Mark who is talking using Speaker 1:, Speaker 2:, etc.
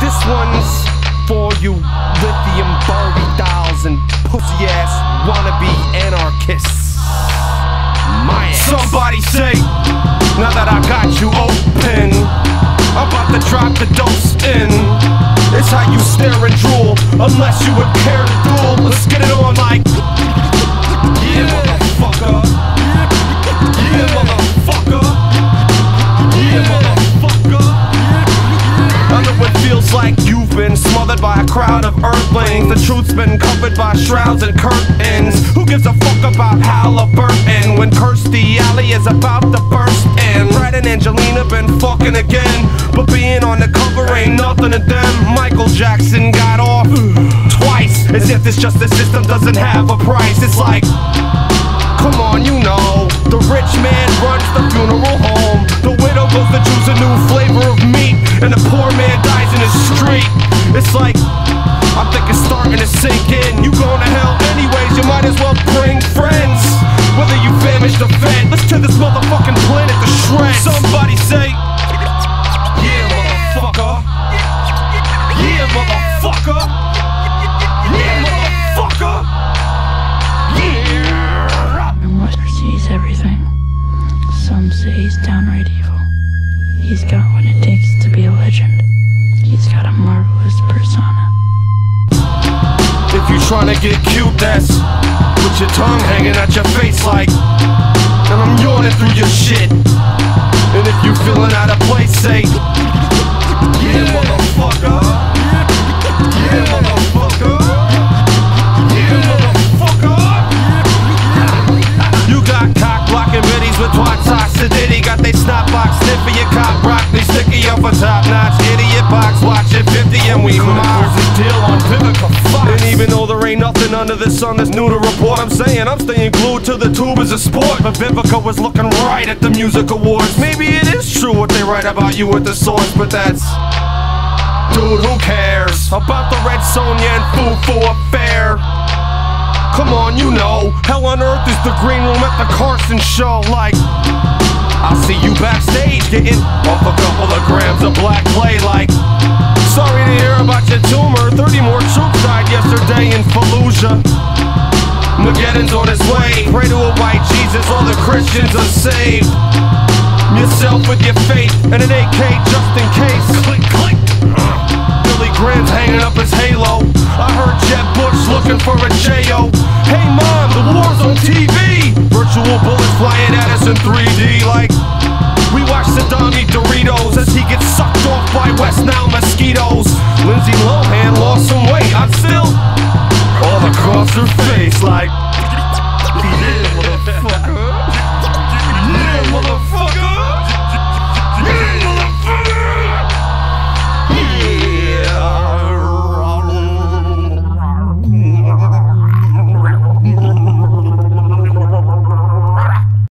Speaker 1: This one's for you lithium Barbie dolls and pussy ass wannabe anarchists. My ass. Somebody say, now that I got you open, I'm about to drop the dose in. It's how you stare and drool, unless you would care to duel. Let's get it on like, yeah, motherfucker. Yeah, motherfucker. Yeah, motherfucker. I know it feels like you've been smothered by a crowd of earthlings. The truth's been covered by shrouds and curtains. Who gives a fuck about Halliburton when Kirstie Alley is about to burst in? Brad and Angelina been fucking again, but being on the cover ain't nothing to them. Michael Jackson got off twice, as if this justice system doesn't have a price. It's like, come on, you know, the rich man runs the funeral home, the widow goes to choose a new flavor of meat, and the poor man dies in the street. It's like, I think it's starting to sink in. You going to hell anyways, you might as well bring friends. Whether you famished or fed, let's tear this motherfucking planet to shreds. Somebody say, yeah, motherfucker. Yeah, motherfucker. Yeah, motherfucker. Yeah.
Speaker 2: Western sees everything. Some say he's downright evil. He's got what it takes to be a legend. He's got a marvelous persona.
Speaker 1: If you tryna get cute, that's with your tongue hanging out your face like, and I'm yawning through your shit. And if you feeling out of place, say, yeah, motherfucker. Yeah, motherfucker. Yeah, motherfucker. You got cock blocking biddies with twat toxicity. Got they snot box sniffing your cock broccoli sticky up a top notch idiot box watching 50 and we miles a deal on Vivica Fox. And even though there ain't nothing under the sun that's new to report, I'm saying I'm staying glued to the tube as a sport. But Vivica was looking right at the music awards. Maybe it is true what they write about you at the source, but that's, dude, who cares about the Red Sonja and Fufu affair? Come on, you know, hell on earth is the green room at the Carson show. Like, I'll see you backstage getting off a couple of grams of black clay. Like, sorry to hear about your tumor. 30 more troops died yesterday in Fallujah. Mageddon's on his way. Pray to a white Jesus, all the Christians are saved. Yourself with your faith and an AK just in case. Click, click. Billy Graham's hanging up his halo. I heard Jeb Bush looking for a J.O. Hey mom, the war's on TV. Virtual bullets flying at us in 3D. Like, we watch Saddam eat Doritos as he gets sucked off by West Nile mosquitoes. Lindsay Lohan lost some weight. I'm still all across her face like, yeah, motherfucker. Yeah, motherfucker.